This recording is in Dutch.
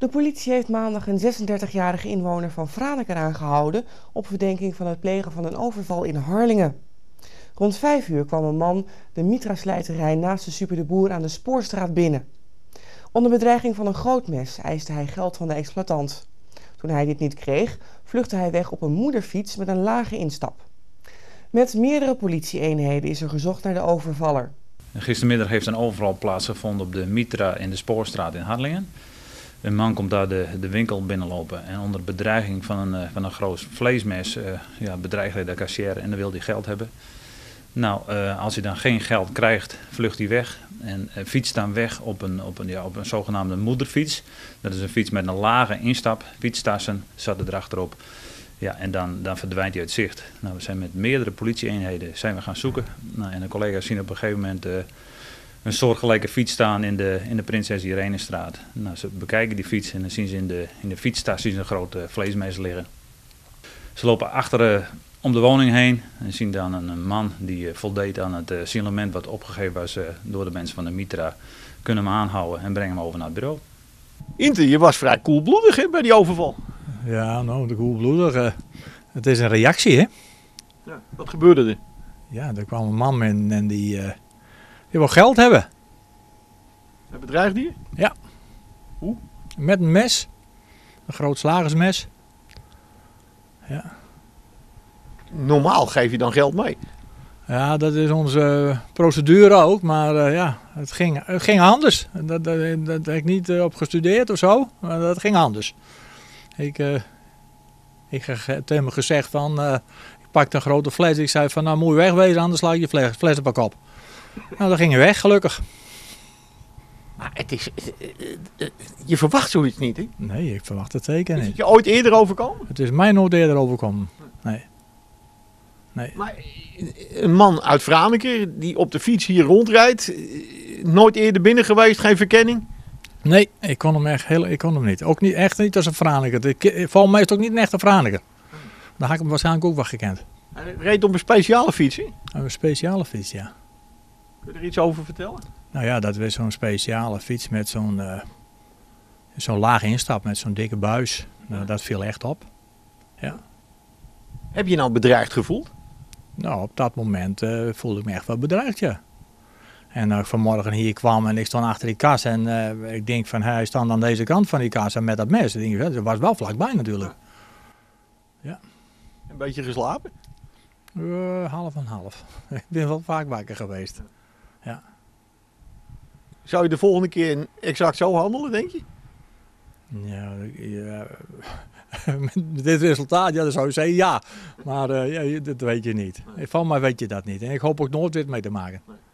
De politie heeft maandag een 36-jarige inwoner van Franeker aangehouden op verdenking van het plegen van een overval in Harlingen. Rond 5 uur kwam een man de Mitra-slijterij naast de Super de Boer aan de Spoorstraat binnen. Onder bedreiging van een groot mes eiste hij geld van de exploitant. Toen hij dit niet kreeg, vluchtte hij weg op een moederfiets met een lage instap. Met meerdere politieeenheden is er gezocht naar de overvaller. Gistermiddag heeft een overval plaatsgevonden op de Mitra in de Spoorstraat in Harlingen. Een man komt daar de winkel binnenlopen en onder bedreiging van een groot vleesmes bedreigt hij de kassière en dan wil hij geld hebben. Nou, als hij dan geen geld krijgt, vlucht hij weg en fietst dan weg op een zogenaamde moederfiets. Dat is een fiets met een lage instap, fietstassen zaten erachterop. Ja, en dan verdwijnt hij uit zicht. Nou, we zijn met meerdere politieeenheden gaan zoeken. Nou, en de collega's zien op een gegeven moment een soortgelijke fiets staan in de Prinses Irenestraat. Nou, ze bekijken die fiets en dan zien ze in de fietstas een grote vleesmes liggen. Ze lopen achter om de woning heen en zien dan een man die voldeed aan het signalement wat opgegeven was door de mensen van de Mitra. Kunnen hem aanhouden en brengen hem over naar het bureau. Inter, je was vrij koelbloedig hè, bij die overval. Ja, nou, de koelbloedig. Het is een reactie, hè? Ja, wat gebeurde er? Ja, er kwam een man en die wil geld hebben. Hij bedreigde je? Ja. Hoe? Met een mes. Een groot slagersmes. Ja. Normaal geef je dan geld mee. Ja, dat is onze procedure ook, maar het ging anders. Dat heb ik niet op gestudeerd of zo, maar dat ging anders. Ik heb tegen hem gezegd van, ik pakte een grote fles. Ik zei van, nou moet je wegwezen, anders sla ik je fles op kop. Nou, dan ging hij weg, gelukkig. Maar je verwacht zoiets niet, hè? Nee, ik verwacht het zeker Is niet. het je ooit eerder overkomen? Het is mij nooit eerder overkomen. Nee. Maar een man uit Franeker die op de fiets hier rondrijdt, nooit eerder binnen geweest, geen verkenning? Nee, ik kon hem niet. Ook niet, echt niet als een Franeker. Volgens mij is het ook niet een echte Franeker. Dan had ik hem waarschijnlijk ook wel gekend. Hij reed op een speciale fiets, hè? Een speciale fiets, ja. Kun je er iets over vertellen? Nou ja, dat was zo'n speciale fiets met zo'n lage instap, met zo'n dikke buis. Nou, dat viel echt op. Ja. Heb je nou bedreigd gevoeld? Nou, op dat moment voelde ik me echt wel bedreigd, ja. En als ik vanmorgen hier kwam en ik stond achter die kassa en ik denk van hij stond aan deze kant van die kassa met dat mes. Dan denk ik, dat was wel vlakbij natuurlijk. Ja. Een beetje geslapen? Half en half. Ik ben wel vaak wakker geweest. Ja. Zou je de volgende keer exact zo handelen, denk je? Ja, met dit resultaat, ja, dan zou je zeggen ja. Maar dat weet je niet. Van mij weet je dat niet. En ik hoop ook nooit weer mee te maken.